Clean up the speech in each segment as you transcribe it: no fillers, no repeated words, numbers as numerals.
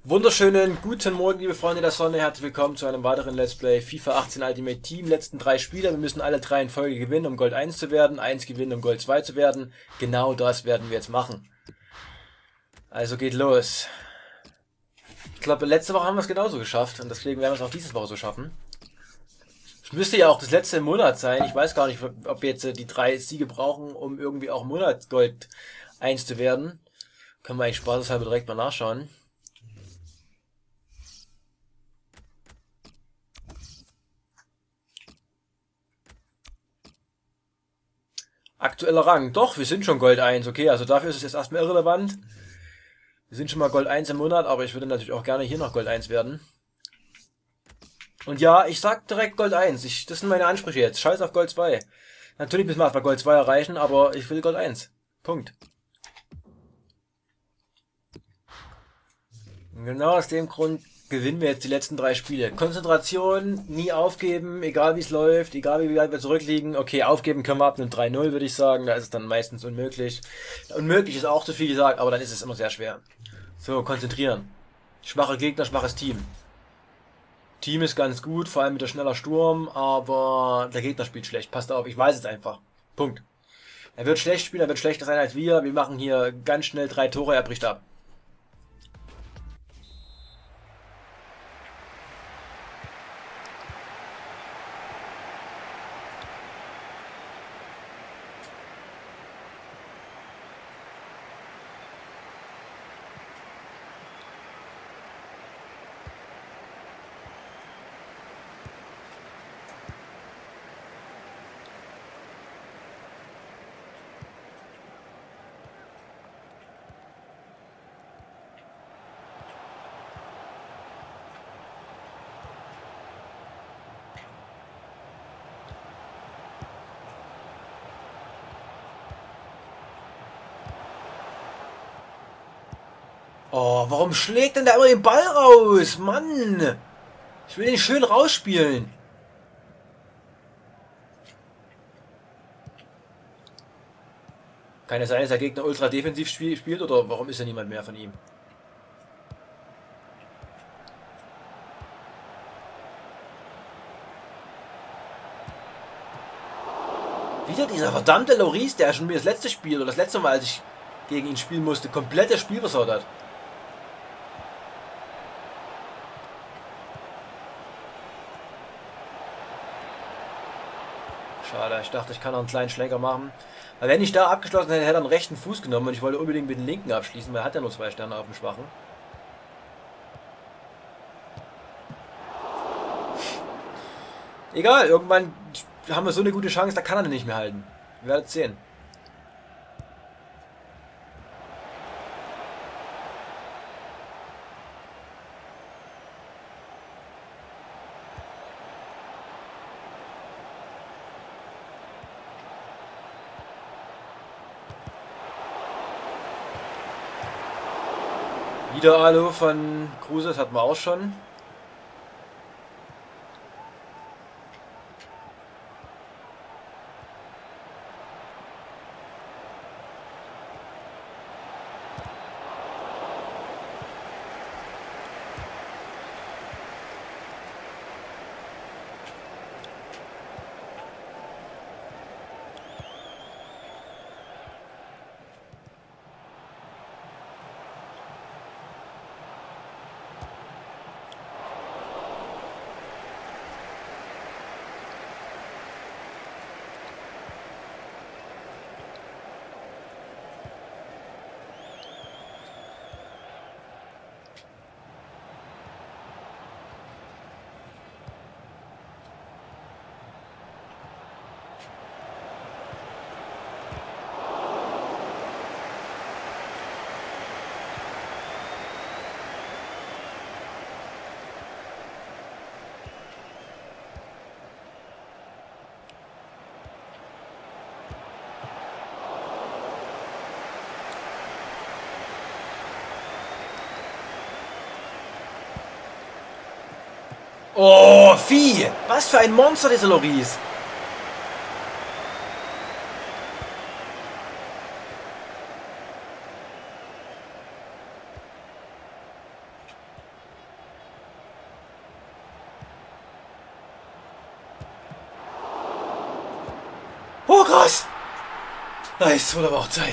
Wunderschönen guten Morgen, liebe Freunde der Sonne. Herzlich willkommen zu einem weiteren Let's Play FIFA 18 Ultimate Team. Letzten 3 Spiele. Wir müssen alle 3 in Folge gewinnen, um Gold 1 zu werden. 1 gewinnen, um Gold 2 zu werden. Genau das werden wir jetzt machen. Also geht los. Ich glaube, letzte Woche haben wir es genauso geschafft. Und deswegen werden wir es auch diese Woche so schaffen. Es müsste ja auch das letzte Monat sein. Ich weiß gar nicht, ob wir jetzt die 3 Siege brauchen, um irgendwie auch Monatsgold 1 zu werden. Können wir eigentlich spaßeshalber direkt mal nachschauen. Aktueller Rang. Doch, wir sind schon Gold 1. Okay, also dafür ist es jetzt erstmal irrelevant. Wir sind schon mal Gold 1 im Monat, aber ich würde natürlich auch gerne hier noch Gold 1 werden. Und ja, ich sag direkt Gold 1. Das sind meine Ansprüche jetzt. Scheiß auf Gold 2. Natürlich müssen wir erstmal Gold 2 erreichen, aber ich will Gold 1. Punkt. Und genau aus dem Grund gewinnen wir jetzt die letzten 3 Spiele. Konzentration, nie aufgeben, egal wie es läuft, egal wie weit wir zurückliegen. Okay, aufgeben können wir ab einem 3-0, würde ich sagen. Da ist es dann meistens unmöglich. Unmöglich ist auch zu viel gesagt, aber dann ist es immer sehr schwer. So, konzentrieren. Schwache Gegner, schwaches Team. Team ist ganz gut, vor allem mit der schneller Sturm, aber der Gegner spielt schlecht. Passt auf, ich weiß es einfach. Punkt. Er wird schlecht spielen, er wird schlechter sein als wir. Wir machen hier ganz schnell 3 Tore, er bricht ab. Oh, warum schlägt denn da immer den Ball raus? Mann! Ich will den schön rausspielen. Kann es sein, dass der Gegner ultra defensiv spielt oder warum ist da niemand mehr von ihm? Wieder dieser verdammte Lloris, der schon mir das letzte Spiel oder das letzte Mal, als ich gegen ihn spielen musste, komplett das Spiel versaut hat. Schade, ich dachte, ich kann noch einen kleinen Schlenker machen. Weil wenn ich da abgeschlossen hätte, hätte er einen rechten Fuß genommen und ich wollte unbedingt mit dem linken abschließen, weil er hat ja nur 2 Sterne auf dem schwachen. Egal, irgendwann haben wir so eine gute Chance, da kann er den nicht mehr halten. Wir werden es sehen. Wieder Alu von Kruse, das hatten wir auch schon. Oh, Vieh! Was für ein Monster, dieser Lloris! Nice, wurde aber auch Zeit.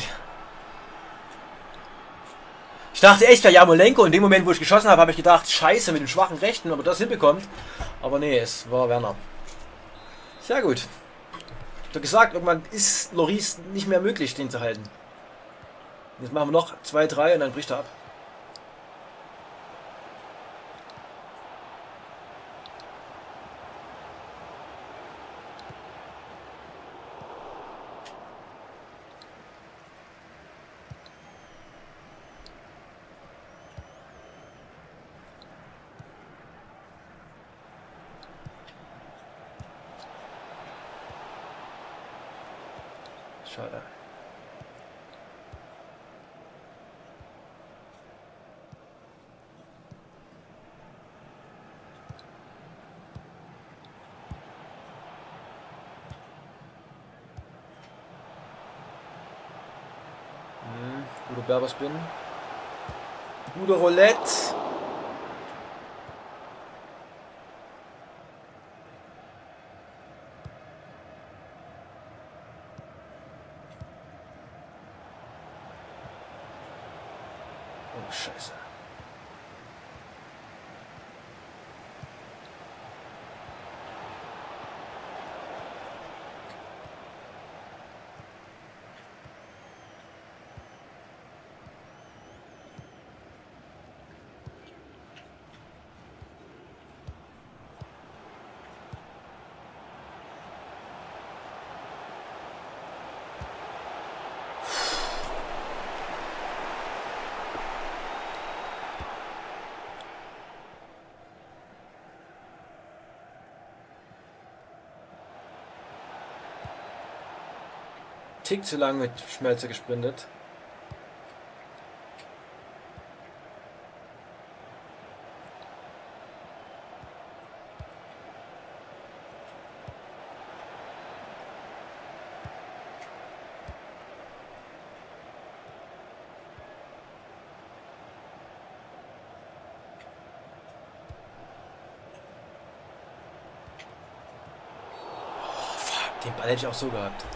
Ich dachte echt, der Jarmolenko. In dem Moment, wo ich geschossen habe, habe ich gedacht, scheiße, mit dem schwachen Rechten, ob er das hinbekommt. Aber nee, es war Werner. Sehr gut. Ich habe gesagt, irgendwann ist Lloris nicht mehr möglich, den zu halten. Jetzt machen wir noch 2, 3 und dann bricht er ab. Schade. Guter Berberspin. Guter Roulette. Oh, Scheiße. Tick zu lang mit Schmelzer gesprintet. Oh, fuck, den Ball hätte ich auch so gehabt.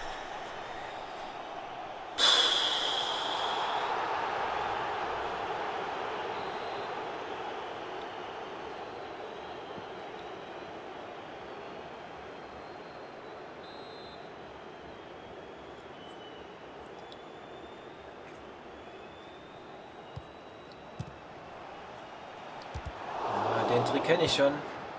Den Trick kenne ich schon.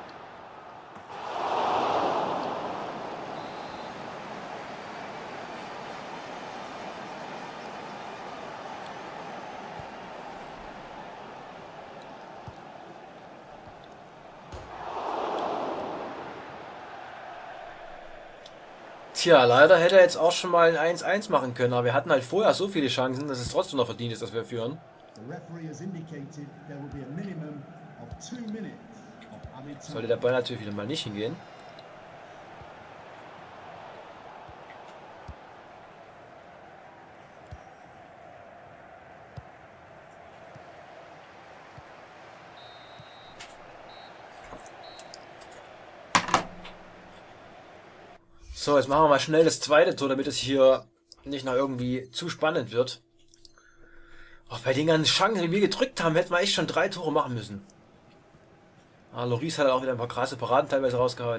Tja, leider hätte er jetzt auch schon mal ein 1-1 machen können, aber wir hatten halt vorher so viele Chancen, dass es trotzdem noch verdient ist, dass wir führen. Sollte der Ball natürlich wieder mal nicht hingehen. So, jetzt machen wir mal schnell das zweite Tor, damit es hier nicht noch irgendwie zu spannend wird. Auch bei den ganzen Chancen, die wir gedrückt haben, hätten wir echt schon 3 Tore machen müssen. Ah, Lloris hat auch wieder ein paar krasse Paraden teilweise rausgehauen.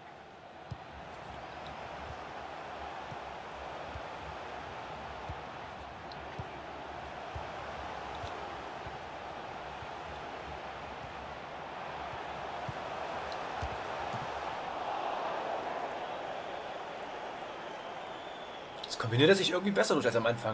Jetzt kombiniert er sich irgendwie besser durch als am Anfang.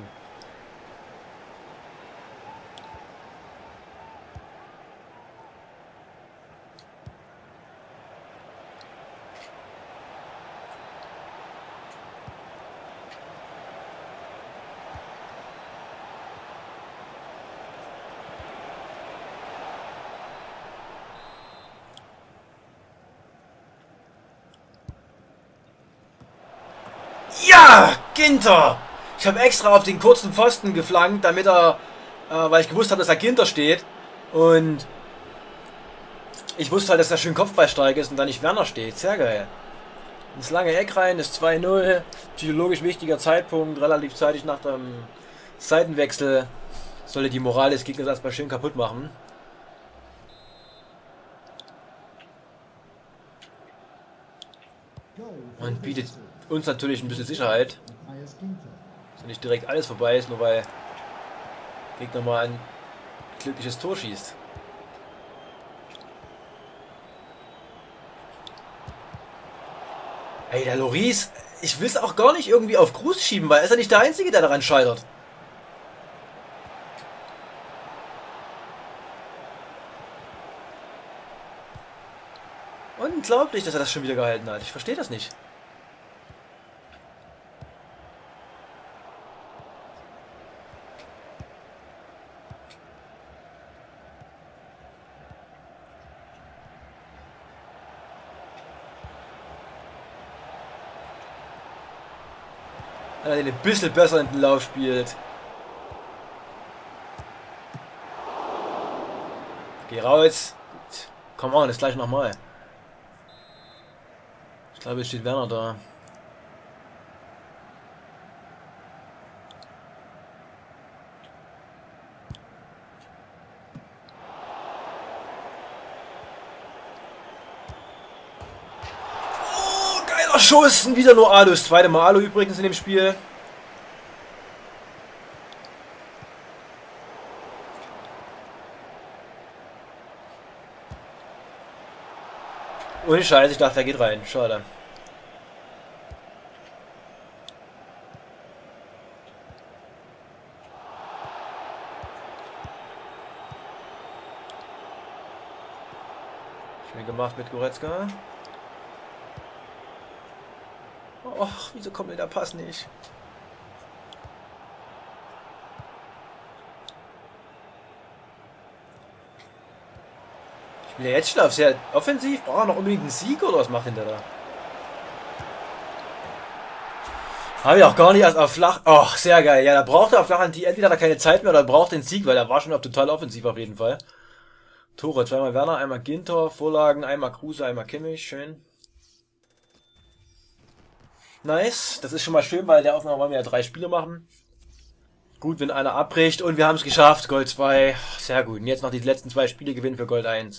Ja, Ginter! Ich habe extra auf den kurzen Pfosten geflankt, damit er, weil ich gewusst habe, dass da Ginter steht. Und ich wusste halt, dass er schön kopfballstark ist und da nicht Werner steht. Sehr geil. ins lange Eck rein, ist 2-0. Psychologisch wichtiger Zeitpunkt, relativ zeitig nach dem Seitenwechsel. Sollte die Moral des Gegners erstmal schön kaputt machen. Und bietet uns natürlich ein bisschen Sicherheit. Dass nicht direkt alles vorbei ist, nur weil der Gegner mal ein glückliches Tor schießt. Ey, der Loris, ich will es auch gar nicht irgendwie auf Gruß schieben, weil er ist ja nicht der Einzige, der daran scheitert. Unglaublich, dass er das schon wieder gehalten hat. Ich verstehe das nicht. Wenn er den ein bisschen besser in den Lauf spielt. Geh raus. Gut. Komm on, das gleich nochmal. Ich glaube, jetzt steht Werner da. Oh, geiler Schuss. Wieder nur Alu. Das zweite Mal Alu übrigens in dem Spiel. Ohne Scheiß, ich dachte, der geht rein. Schade. Schön gemacht mit Goretzka. Och, wieso kommt mir der Pass nicht? Ich bin ja jetzt schon auf sehr offensiv. Braucht er noch unbedingt einen Sieg oder was macht denn der da? Habe ich auch gar nicht erst auf flach. Oh, sehr geil. Ja, da braucht er auf flach die entweder hat er keine Zeit mehr oder braucht den Sieg, weil er war schon auf total offensiv auf jeden Fall. Tore, zweimal Werner, einmal Ginter, Vorlagen, einmal Kruse, einmal Kimmich, schön. Nice, das ist schon mal schön, weil der Aufnahme wollen wir ja 3 Spiele machen. Gut, wenn einer abbricht und wir haben es geschafft, Gold 2, sehr gut. Und jetzt noch die letzten 2 Spiele gewinnen für Gold 1.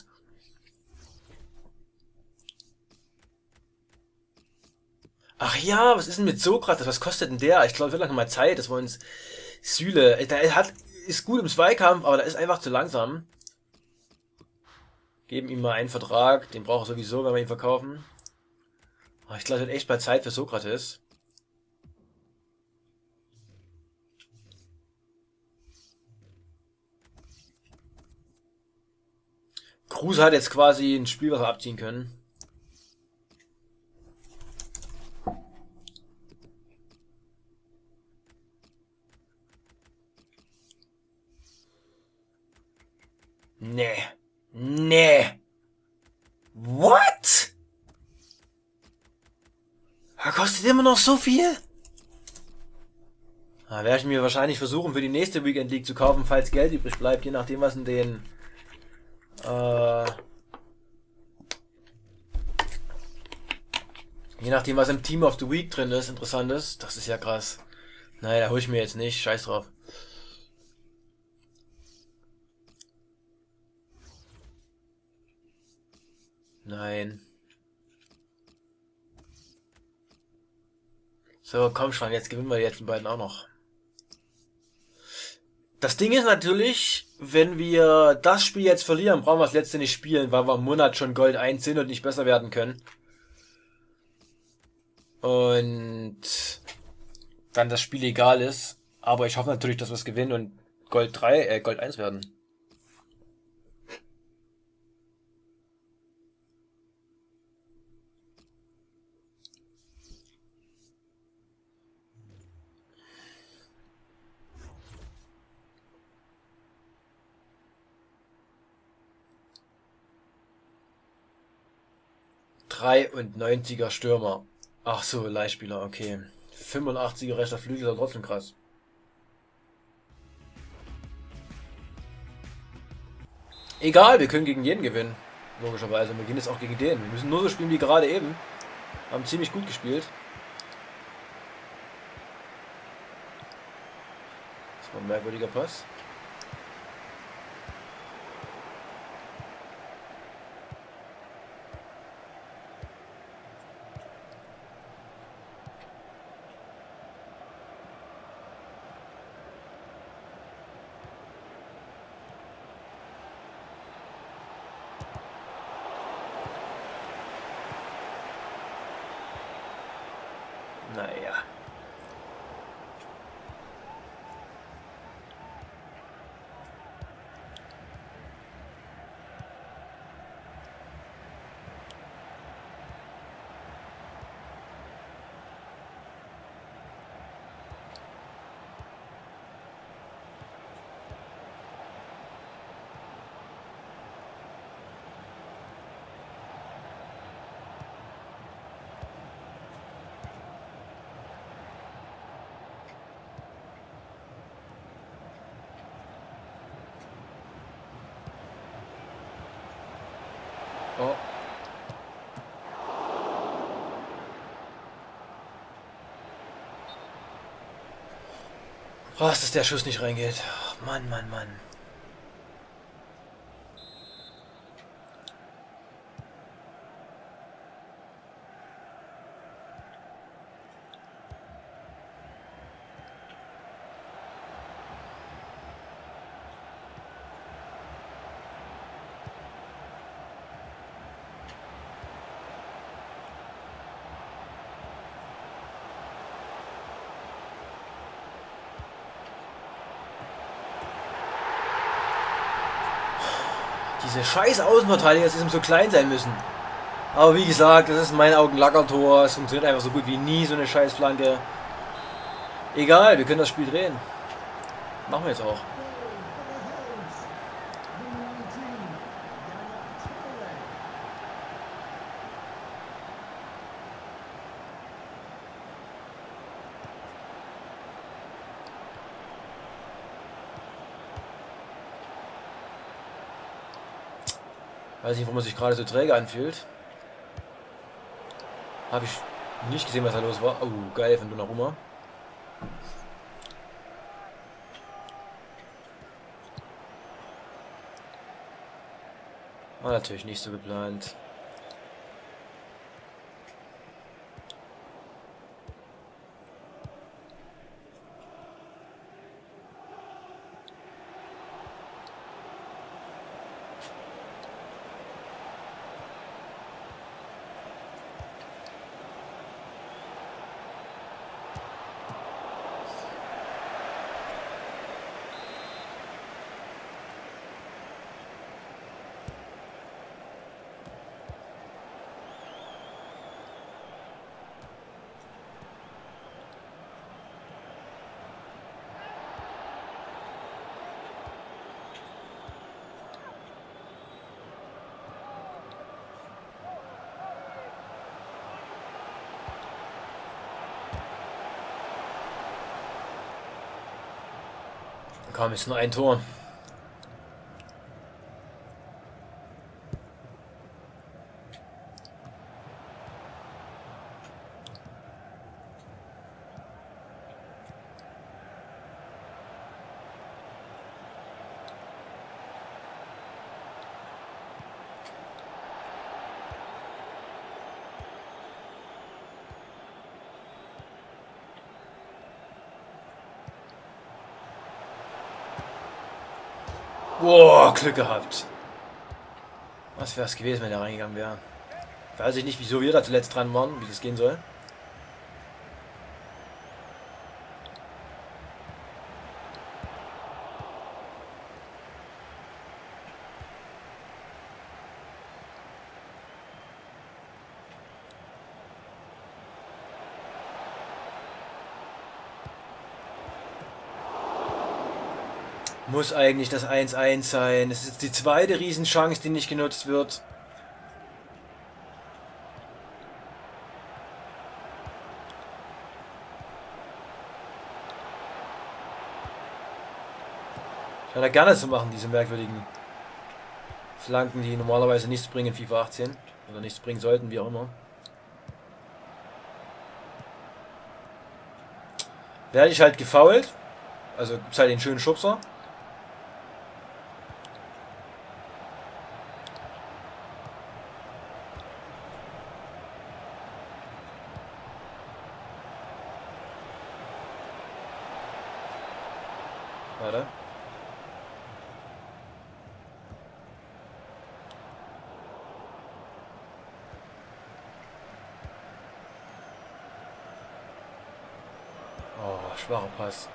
Ach ja, was ist denn mit Sokrates? Was kostet denn der? Ich glaube, es wird noch mal Zeit, dass wir uns Süle. Ist gut im Zweikampf, aber da ist einfach zu langsam. Geben ihm mal einen Vertrag, den braucht er sowieso, wenn wir ihn verkaufen. Oh, ich glaube, es wird echt mal Zeit für Sokrates. Kruse hat jetzt quasi ein Spiel, was wir abziehen können. Nee. Nee. What? Er kostet immer noch so viel? Da werde ich mir wahrscheinlich versuchen, für die nächste Weekend League zu kaufen, falls Geld übrig bleibt, je nachdem, was in den je nachdem, was im Team of the Week drin ist, interessantes. Das ist ja krass. Naja, da hole ich mir jetzt nicht. Scheiß drauf. Nein. So, komm schon, jetzt gewinnen wir jetzt die beiden auch noch. Das Ding ist natürlich, wenn wir das Spiel jetzt verlieren, brauchen wir das letzte nicht spielen, weil wir im Monat schon Gold 1 sind und nicht besser werden können. Und dann das Spiel egal ist. Aber ich hoffe natürlich, dass wir es gewinnen und Gold 1 werden. ...93er Stürmer. Ach so, Leihspieler, okay. 85er rechter Flügel ist aber trotzdem krass. Egal, wir können gegen jeden gewinnen. Logischerweise. Wir gehen jetzt auch gegen den. Wir müssen nur so spielen wie gerade eben. Haben ziemlich gut gespielt. Das war ein merkwürdiger Pass. Naja. Oh. Was, dass der Schuss nicht reingeht. Oh, Mann, Mann, Mann. Diese scheiß Außenverteidiger, das ist so klein sein müssen. Aber wie gesagt, das ist in meinen Augen Lackertor. Es funktioniert einfach so gut wie nie, so eine scheiß Flanke. Egal, wir können das Spiel drehen. Machen wir jetzt auch. Weiß nicht, warum man sich gerade so träge anfühlt. Habe ich nicht gesehen, was da los war. Oh, geil von Donnarumma. War natürlich nicht so geplant. Komm, ist nur ein Tor. Boah, Glück gehabt. Was wäre es gewesen, wenn er reingegangen wäre? Weiß ich nicht, wieso wir da zuletzt dran waren, wie das gehen soll. Muss eigentlich das 1-1 sein. Es ist jetzt die zweite Riesenchance, die nicht genutzt wird. Scheint er gerne zu machen, diese merkwürdigen Flanken, die normalerweise nichts bringen in FIFA 18. Oder nichts bringen sollten, wie auch immer. Werde ich halt gefoult. Also gibt's halt den schönen Schubser. Warte. Oh, schwacher Pass.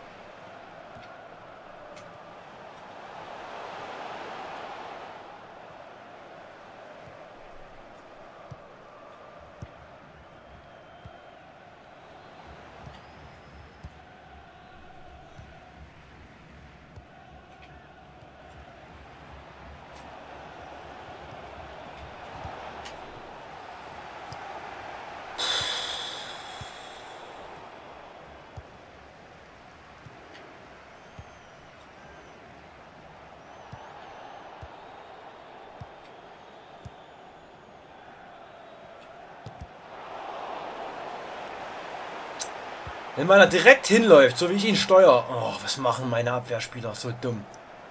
Wenn man da direkt hinläuft, so wie ich ihn steuere. Oh, was machen meine Abwehrspieler? So dumm.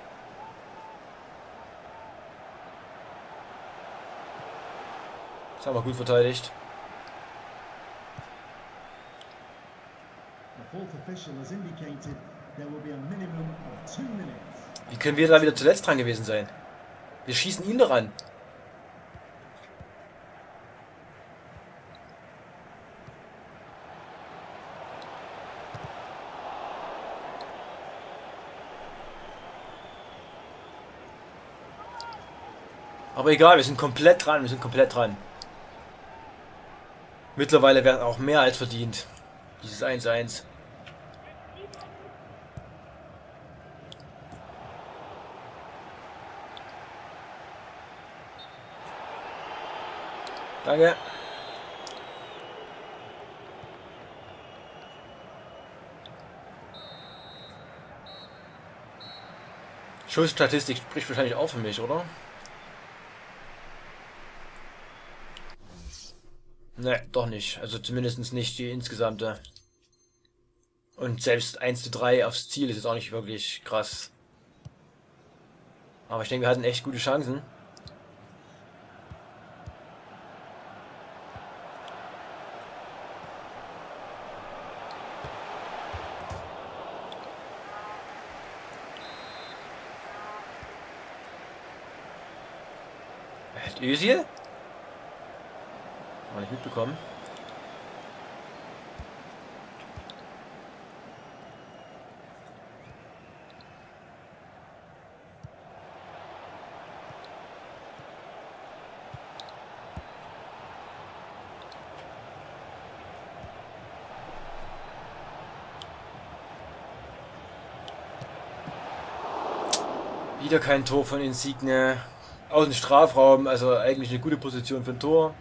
Das haben wir gut verteidigt. Wie können wir da wieder zuletzt dran gewesen sein? Wir schießen ihn doch an. Aber egal, wir sind komplett dran, wir sind komplett dran. Mittlerweile werden auch mehr als verdient. Dieses 1-1. Danke. Schussstatistik spricht wahrscheinlich auch für mich, oder? Ne, doch nicht. Also zumindest nicht die insgesamte. Und selbst 1:3 aufs Ziel ist jetzt auch nicht wirklich krass. Aber ich denke, wir hatten echt gute Chancen. Özil? Mal nicht mitbekommen. Wieder kein Tor von Insigne. Aus dem Strafraum, also eigentlich eine gute Position für ein Tor.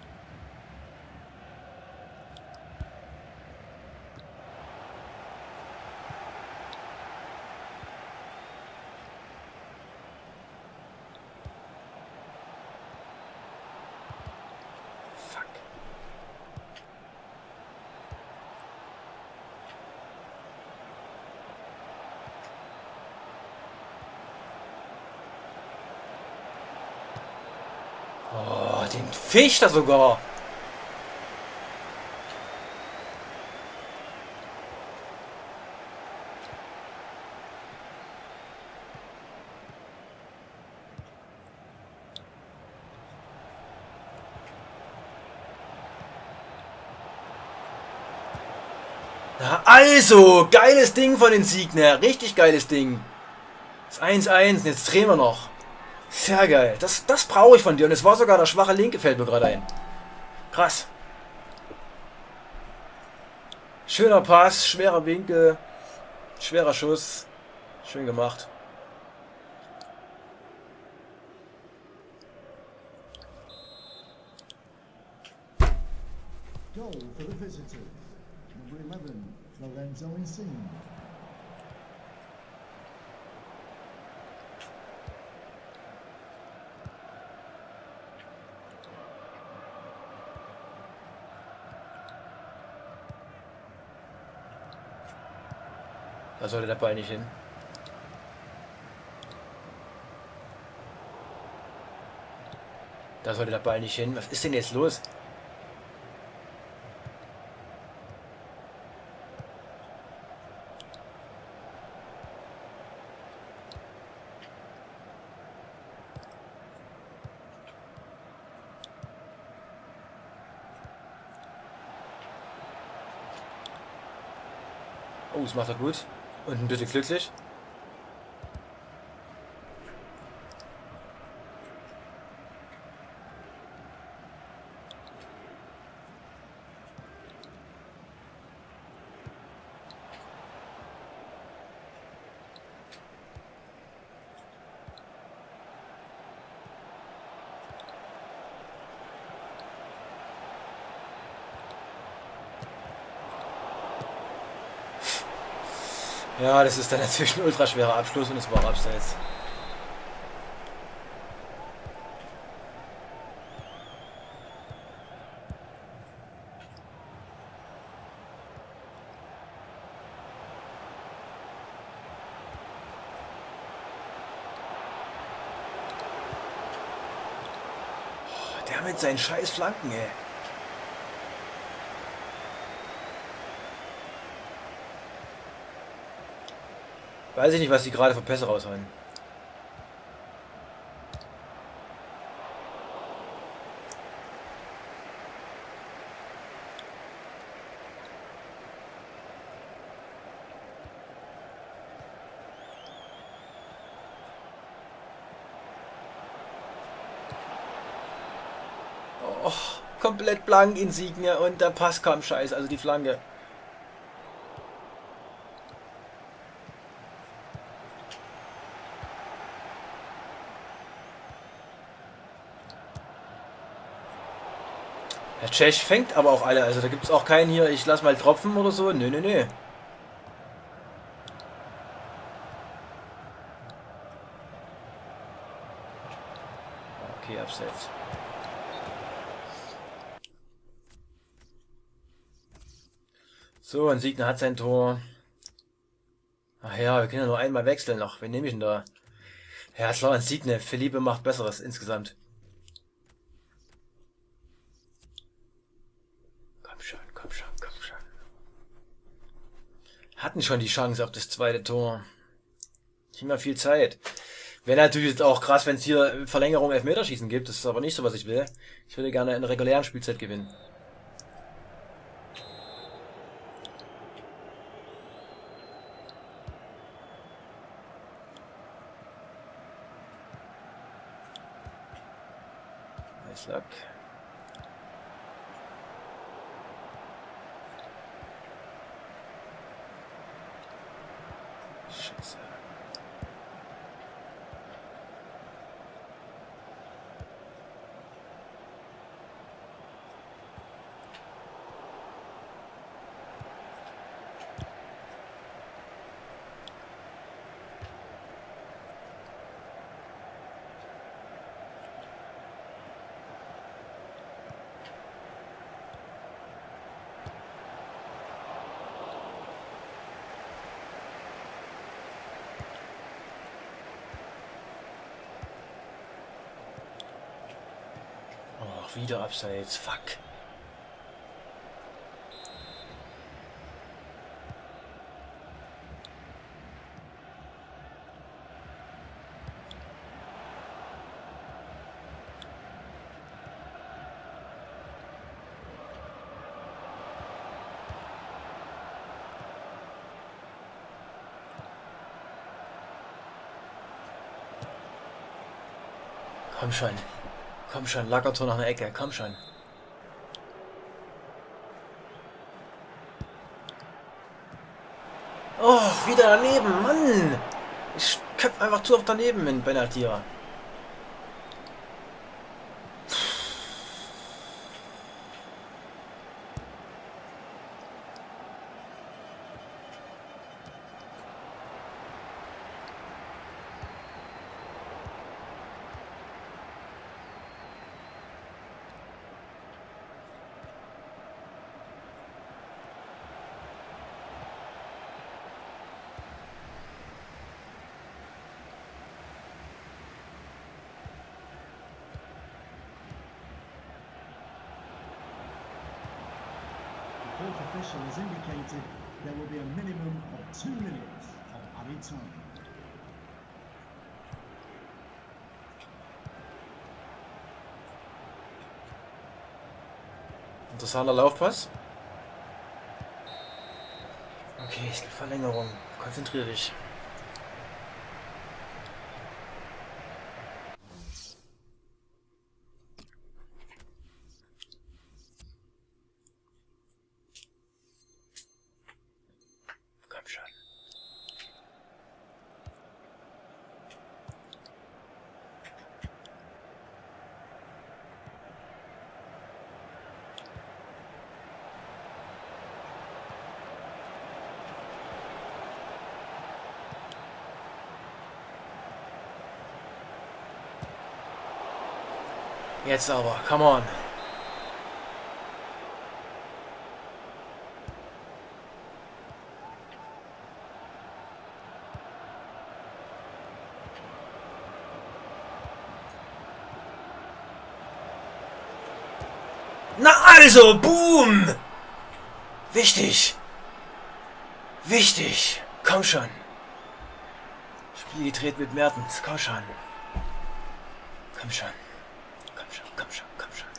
Fuck. Oh, den fischt er sogar. Ja, also, geiles Ding von den Insigne. Richtig geiles Ding. Das 1-1, jetzt drehen wir noch. Sehr geil. Das brauche ich von dir. Und es war sogar der schwache Linke, fällt mir gerade ein. Krass. Schöner Pass, schwerer Winkel, schwerer Schuss. Schön gemacht. Goal for the visitor. Number 11, Lorenzo Insigne. Da sollte der Ball nicht hin. Da sollte der Ball nicht hin. Was ist denn jetzt los? Oh, das macht er gut. Und ein bisschen glücklich. Ja, das ist dann natürlich ein ultra schwerer Abschluss und es war abseits. Oh, der mit seinen scheiß Flanken, ey. Weiß ich nicht, was die gerade für Pässe raushauen. Oh, komplett blank Insignia und der Pass kam scheiße, also die Flanke. Der Tschech fängt aber auch alle, also da gibt es auch keinen hier, ich lass mal tropfen oder so. Nö, nö, nö. Okay, abseits. So, und Signer hat sein Tor. Ach ja, wir können ja nur einmal wechseln noch. Wen nehme ich denn da? Ja, klar, ein Signer. Philippe macht Besseres insgesamt. Komm schon, komm schon, komm schon. Hatten schon die Chance auf das zweite Tor. Nicht mehr viel Zeit. Wäre natürlich jetzt auch krass, wenn es hier Verlängerung Elfmeterschießen gibt. Das ist aber nicht so, was ich will. Ich würde gerne in der regulären Spielzeit gewinnen. Nice luck. Scheiße. Oh, wieder abseits. Fuck. Komm schon. Komm schon, Lackertor nach einer Ecke. Komm schon. Oh, wieder daneben. Mann. Ich köpfe einfach zu oft daneben in Benaltira. fourth official has indicated there will be a minimum of 2 minutes of added time. Interessanter Laufpass. Okay, es gibt Verlängerung. Konzentriere dich. Komm schon. Jetzt aber, come on. Na also, boom! Wichtig. Wichtig. Komm schon. Spiel gedreht mit Mertens. Komm schon. Komm schon. Komm schon, komm schon, komm schon.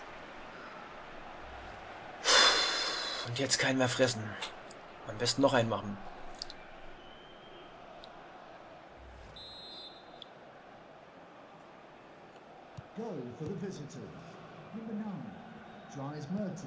Und jetzt keinen mehr fressen. Am besten noch einen machen. Goal for the visitors. Number 9, Dries Mertens.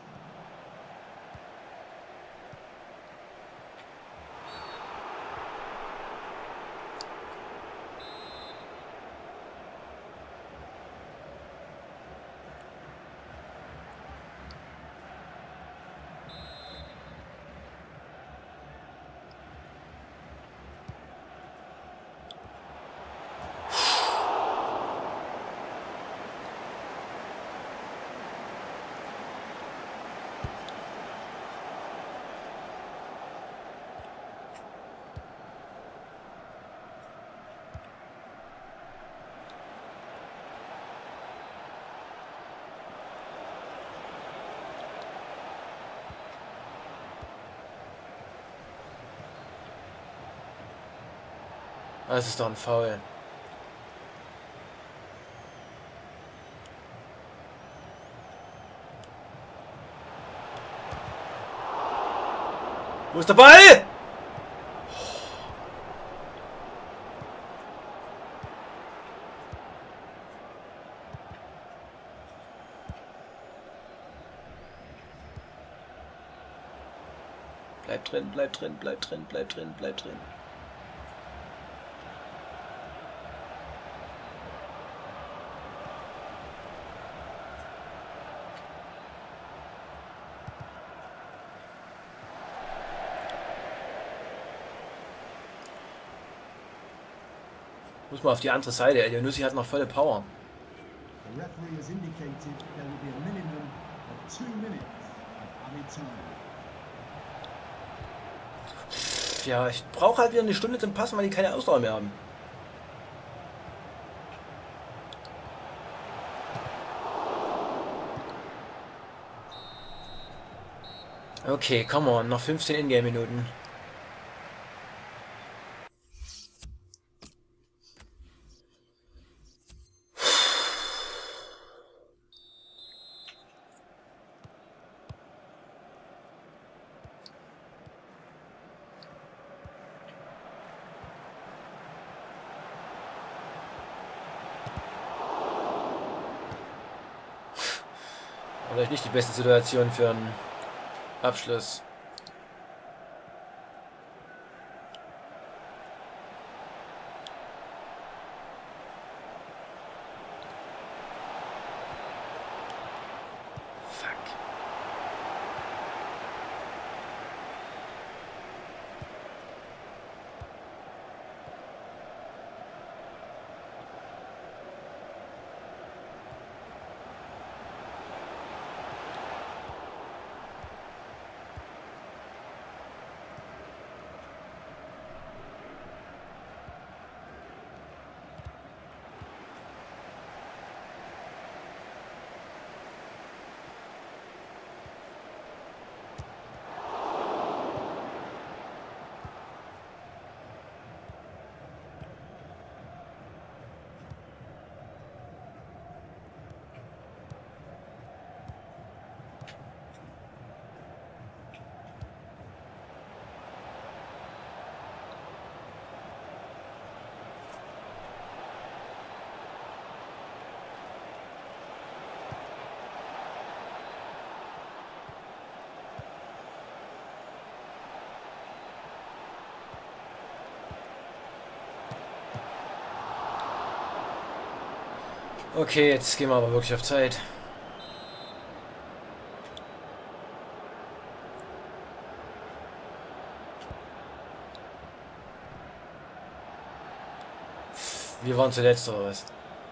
Das ist doch ein Foul. Wo ist der Ball? Bleib drin, bleib drin, bleib drin, bleib drin, bleib drin. Muss mal auf die andere Seite. Elyounoussi hat noch volle Power. The referee has indicated there will be a minimum of 2 minutes of added time. Ja, ich brauche halt wieder eine Stunde zum Passen, weil die keine Ausdauer mehr haben. Okay, come on, noch 15 Ingame-Minuten. Vielleicht nicht die beste Situation für einen Abschluss. Fuck. Okay, jetzt gehen wir aber wirklich auf Zeit. Wir waren zuletzt oder was?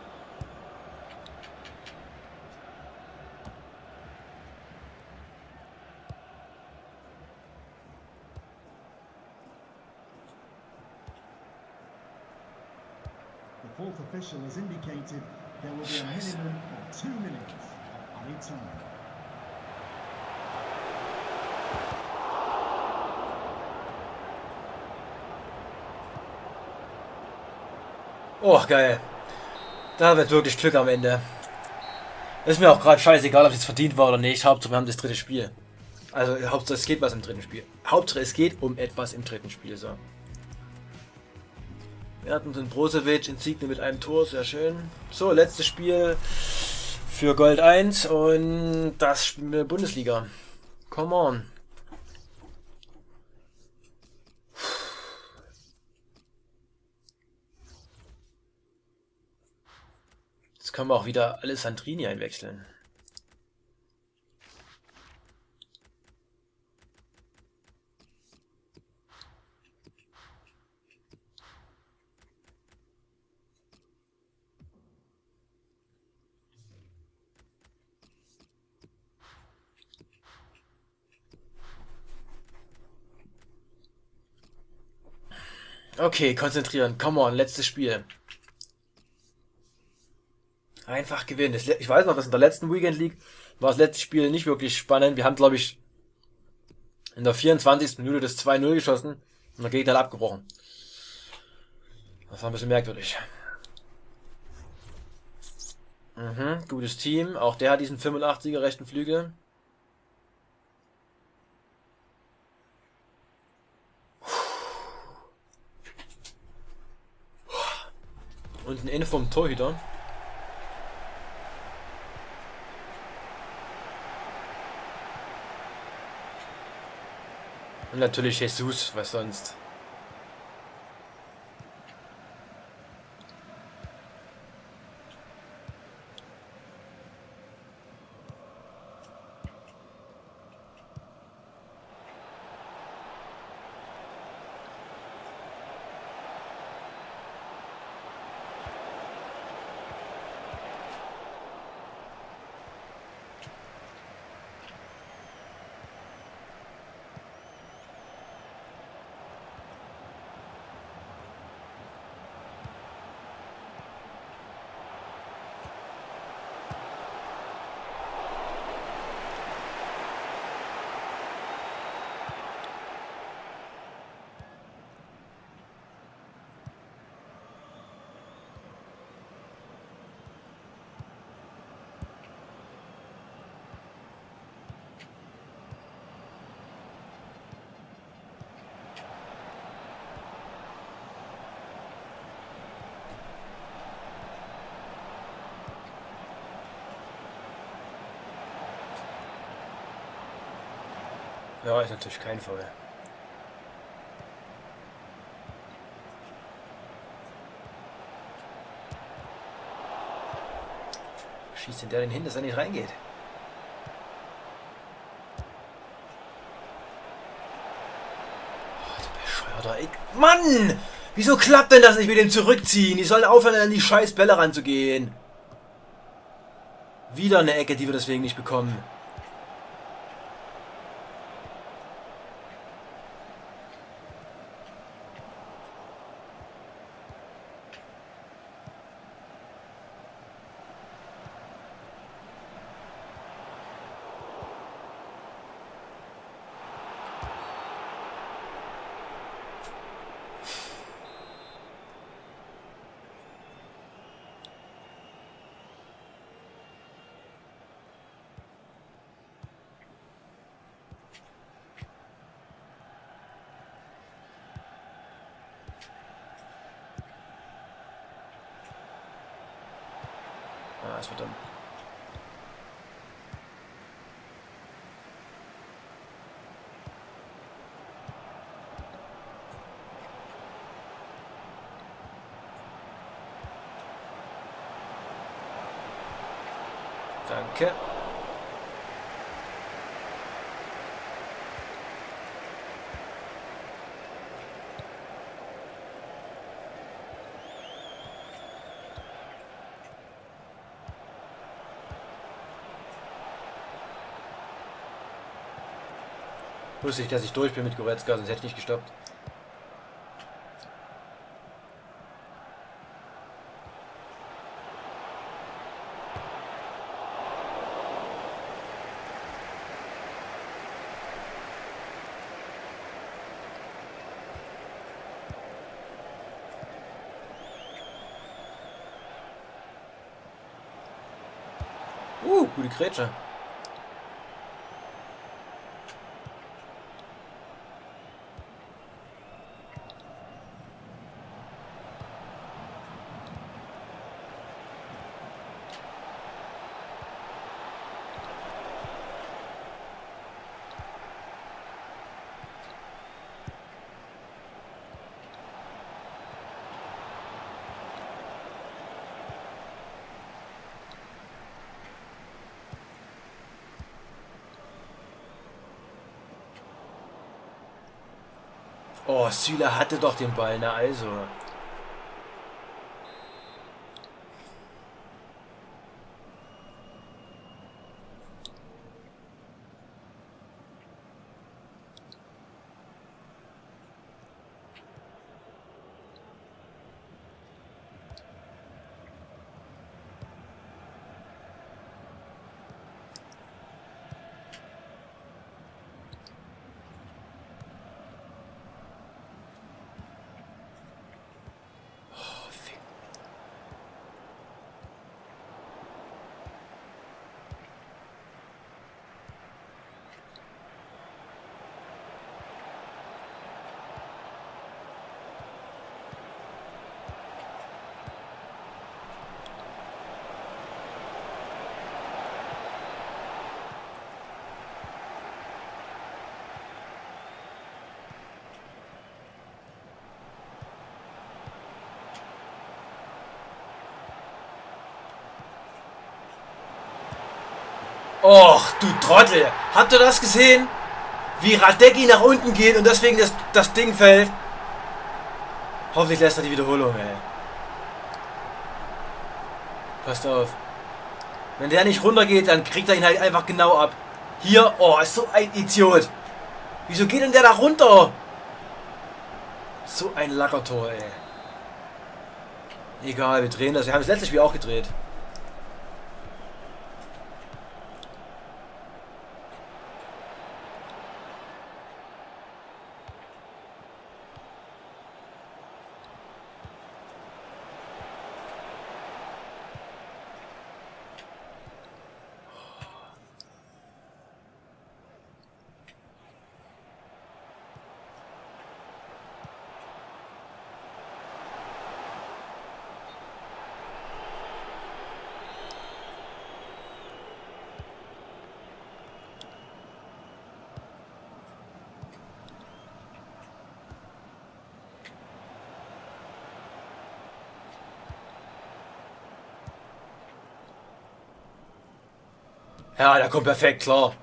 The fourth official has indicated there will be a minimum of 2 minutes of added time. Oh, geil. Da wird wirklich Glück am Ende. Ist mir auch gerade scheißegal, ob es jetzt verdient war oder nicht. Hauptsache wir haben das dritte Spiel. Also Hauptsache es geht was im dritten Spiel. Hauptsache es geht um etwas im dritten Spiel. So. Wir hatten den Brozovic Insigne mit einem Tor, sehr schön. So, letztes Spiel für Gold 1 und das Spiel mit der Bundesliga. Come on. Jetzt können wir auch wieder Alessandrini einwechseln. Okay, konzentrieren. Come on, letztes Spiel. Einfach gewinnen. Ich weiß noch, dass in der letzten Weekend League war das letzte Spiel nicht wirklich spannend. Wir haben, glaube ich, in der 24. Minute das 2-0 geschossen und der Gegner hat abgebrochen. Das war ein bisschen merkwürdig. Gutes Team. Auch der hat diesen 85er rechten Flügel. Und ein Ende vom Torhüter. Und natürlich Jesus, was sonst. Ja, ist natürlich kein Foul. Schießt denn der denn hin, dass er nicht reingeht? Oh, du bescheuerter Mann! Wieso klappt denn das nicht mit dem Zurückziehen? Die sollen aufhören, an die scheiß Bälle ranzugehen. Wieder eine Ecke, die wir deswegen nicht bekommen. Ah, es wird dann. Danke. Wusste ich, dass ich durch bin mit Goretzka, sonst hätte ich nicht gestoppt. Gute Grätsche. Oh, Süle hatte doch den Ball, na also. Och, du Trottel! Habt ihr das gesehen? Wie Radecki nach unten geht und deswegen das Ding fällt? Hoffentlich lässt er die Wiederholung, ey. Passt auf. Wenn der nicht runtergeht, dann kriegt er ihn halt einfach genau ab. Hier, oh, ist so ein Idiot. Wieso geht denn der da runter? So ein Lackertor, ey. Egal, wir drehen das. Wir haben das letzte Spiel auch gedreht. Ja, der kommt perfekt, klar.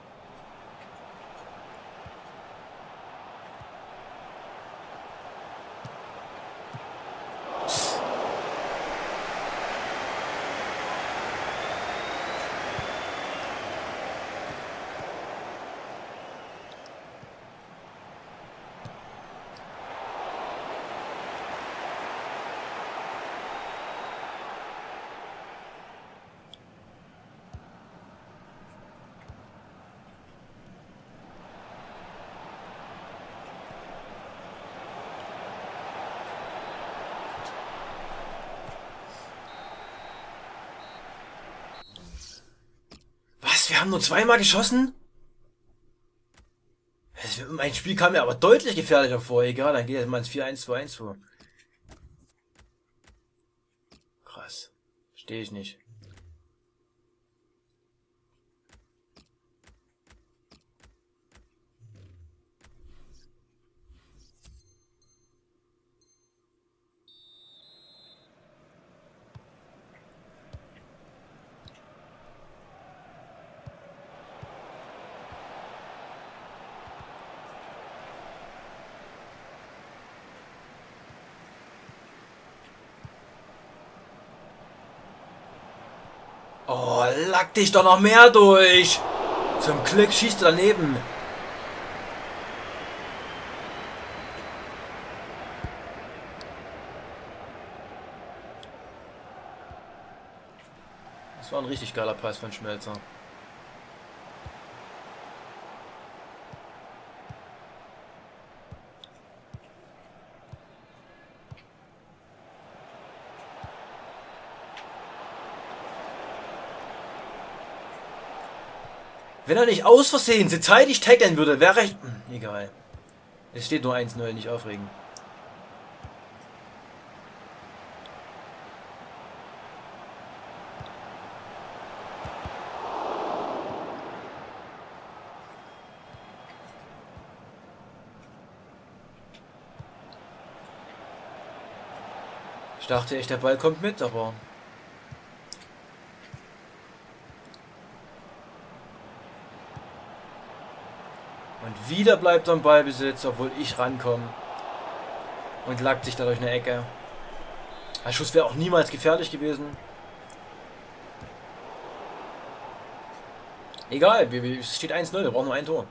Wir haben nur zweimal geschossen? Mein Spiel kam mir aber deutlich gefährlicher vor. Egal, dann geht jetzt mal ins 4-1, 2-1 vor. Krass. Verstehe ich nicht. Oh, lack dich doch noch mehr durch. Zum Glück schießt du daneben. Das war ein richtig geiler Pass von Schmelzer. Wenn er nicht aus Versehen sie zeitig tackeln würde, wäre ich... Egal. Es steht nur 1-0, nicht aufregen. Ich dachte echt, der Ball kommt mit, aber... Und wieder bleibt er im Ballbesitz, obwohl ich rankomme. Und lackt sich dadurch eine Ecke. Der Schuss wäre auch niemals gefährlich gewesen. Egal, es steht 1-0, wir brauchen nur ein Tor.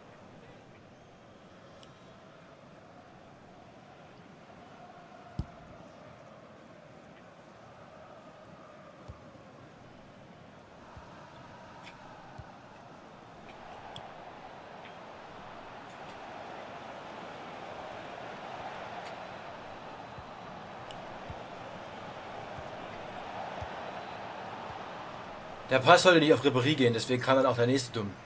Der Pass sollte nicht auf Ribéry gehen, deswegen kann dann auch der nächste dumm.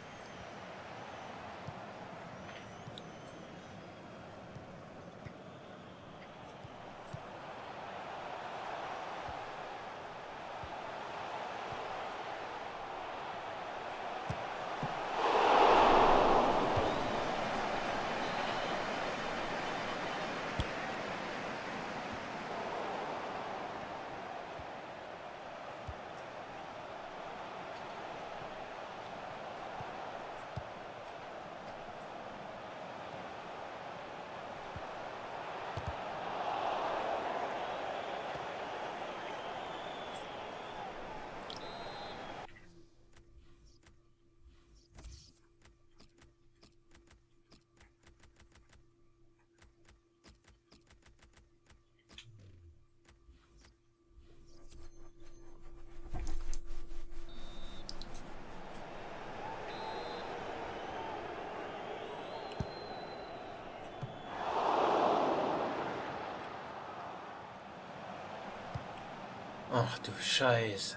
Ach du Scheiße.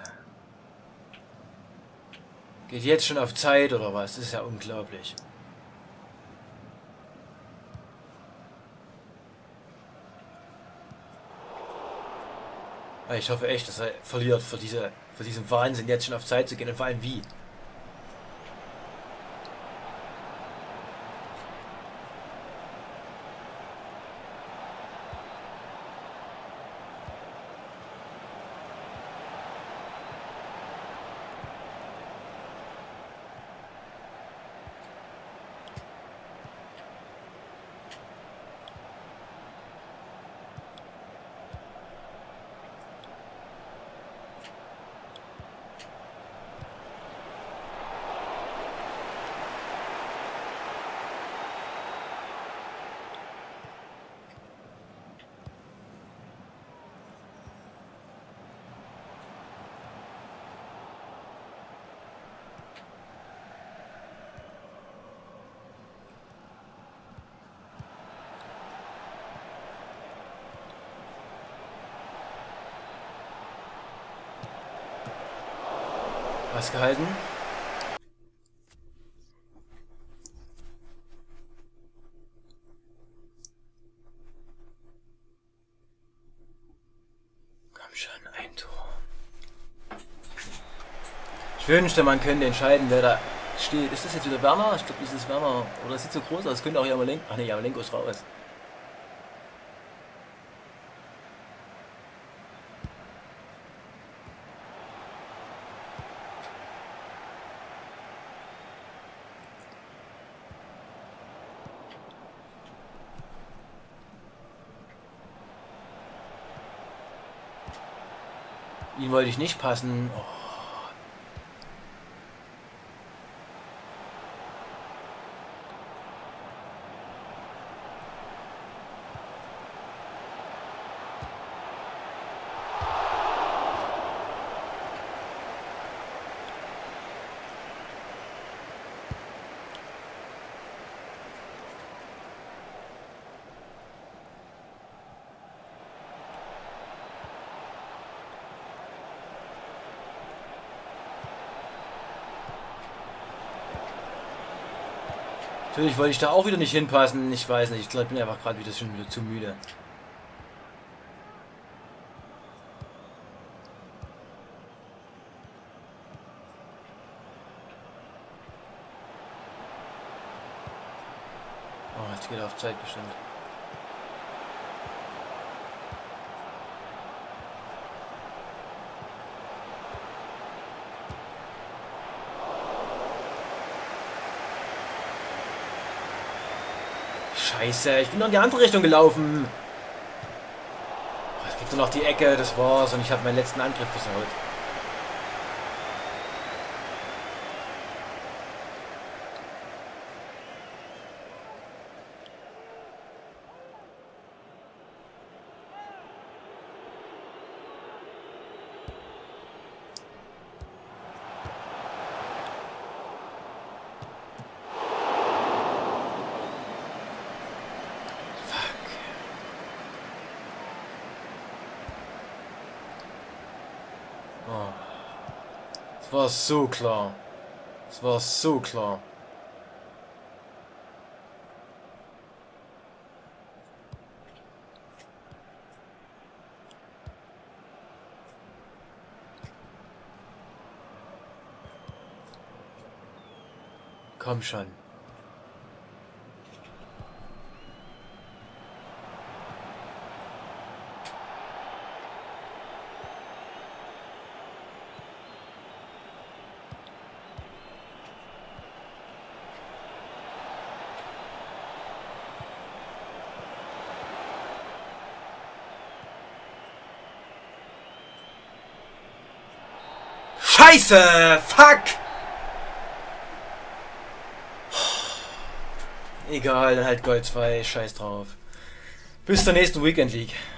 Geht jetzt schon auf Zeit oder was? Das ist ja unglaublich. Ich hoffe echt, dass er verliert für diesen Wahnsinn, jetzt schon auf Zeit zu gehen, und vor allem wie. Was gehalten? Komm schon, ein Tor. Ich wünschte, man könnte entscheiden, wer da steht. Ist das jetzt wieder Werner? Ich glaube, das ist Werner. Oder es sieht so groß aus. Es könnte auch Yarmolenko. Ach ne, Yarmolenko ist raus. Ihn wollte ich nicht passen. Oh. Natürlich wollte ich da auch wieder nicht hinpassen. Ich weiß nicht. Ich glaube, ich bin einfach gerade schon wieder zu müde. Oh, jetzt geht er auf Zeit bestimmt. Scheiße, ich bin noch in die andere Richtung gelaufen. Es gibt nur noch die Ecke, das war's. Und ich habe meinen letzten Angriff versaut. Oh. Es war so klar. Es war so klar. Komm schon. Scheiße! Fuck! Egal, dann halt Gold 2. Scheiß drauf. Bis zur nächsten Weekend League.